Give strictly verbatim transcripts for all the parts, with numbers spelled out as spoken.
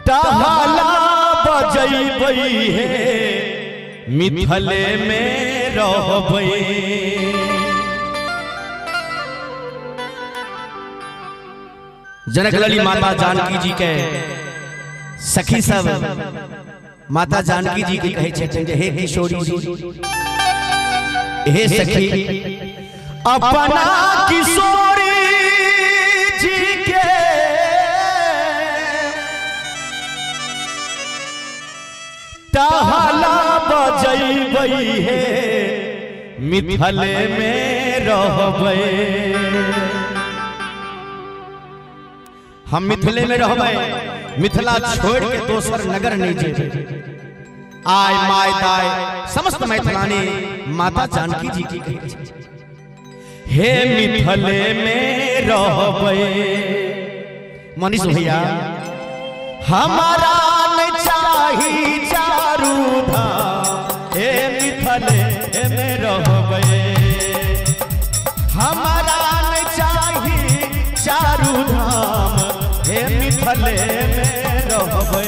टहला बजैबै हे मिथिले में रहबै। जनक लली माता जानकी जी के सखी सब माता जानकी जी के कहे छथिन जे हे किशोरी जी हे सखी अपना किशोरी जी के टहला बजैबै हे मिथिले में रहबै। हम मिथिले में रहबै, मिथिला छोड़ के दोसर नगर नहीं जेबै। आय माय दाय समस्त मैथिलानी माता जानकी जी की कहे हे मिथिले में रहबै। मनीष भैया हमारा नहीं चाही चारू धाम हे मिथिले में रहबै। हमारा नहीं चाही चारू धाम हे मिथिले में रहबै।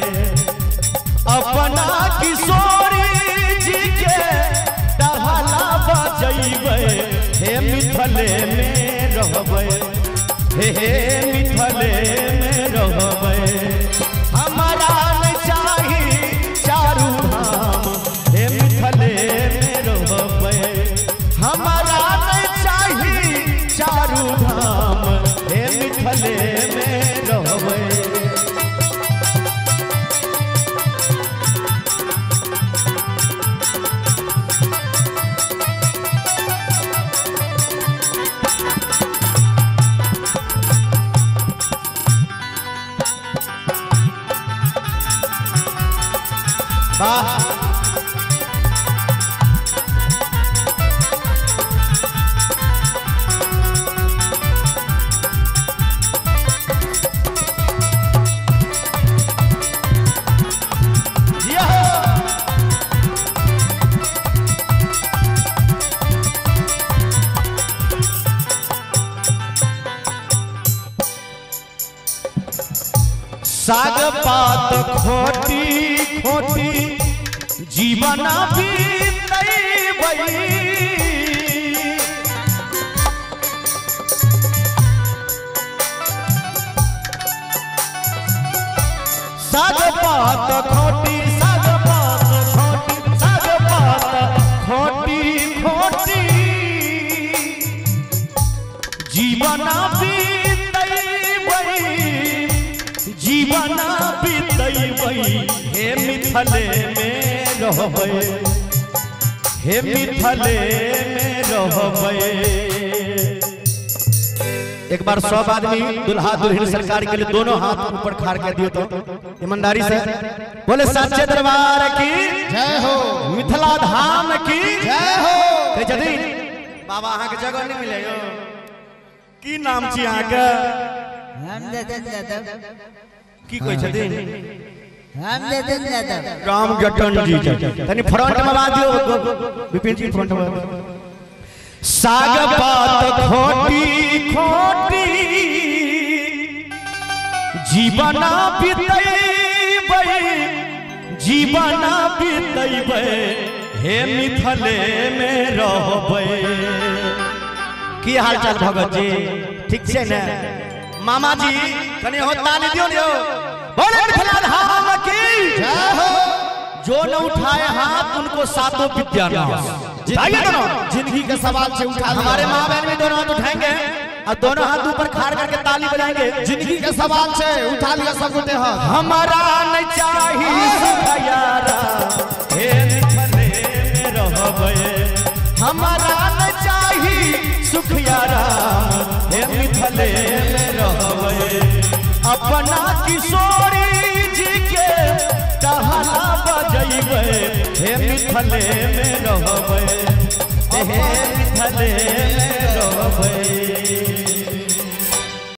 अपना किशोरी जी के टहला बजैबै हे मिथिले में रहबै। हे मिथिले में रहबै। हमारा नहीं चाही चारू धाम हे मिथिले में रहबै। हमारा नहीं चाही चारू धाम हे मिथिले में रहबै। साग पात खोटी खोटी जीवन बीतैबै। साग पात खोटी साग पात खोटी साग पात खोटी खोटी जीवन बीतैबै। जीवन बीतैबै हे मिथिले में रहबै। हे मिथिले में रहबै। एक बार सब आदमी दुल्हा दुल्हन सरकार के लिए दोनों हाथ ऊपर खाड़ कर दियो तो ईमानदारी से बोले सच्चे दरबार की जय हो, मिथिला धाम की जय हो। कहे छथिन बाबा अहाँ के जगह नहीं मिले यो की नाम छी अहाँ के? हम जतन यादव। की कहे छथिन? हम जतन यादव। राम जटन जी तनी फ्रंट में बात दियो विपिन जी फ्रंट में। साग पात खोटी खोटी जीवन बीतैबै। जीवन बीतैबै हे मिथिले में रहबै। की हाल चाल भगत जी ठीक से ने? मामा जी कने हो ताली दियो दियो। बोले मिथिला धाम की जय हो। जो न उठाए हाथ उनको सातों विद्या नाश। जिंदगी के सवाल से उठा। हमारे माँ बहन भी दोनों हाथ उठाएंगे और दोनों हाथ ऊपर खाड़ करके ताली बजाएंगे। जिंदगी के सवाल से उठा लिया सब उठे हाथ। हमारा नहीं चाहिए सुखयारा हे मिथिले में रहबै। हमारा नहीं चाहिए सुखयारा हे मिथिले में रहबै। अपना किशोरी जी के टहला बजैबै हे मिथिले में रहबै। हे मिथिले में रहबै।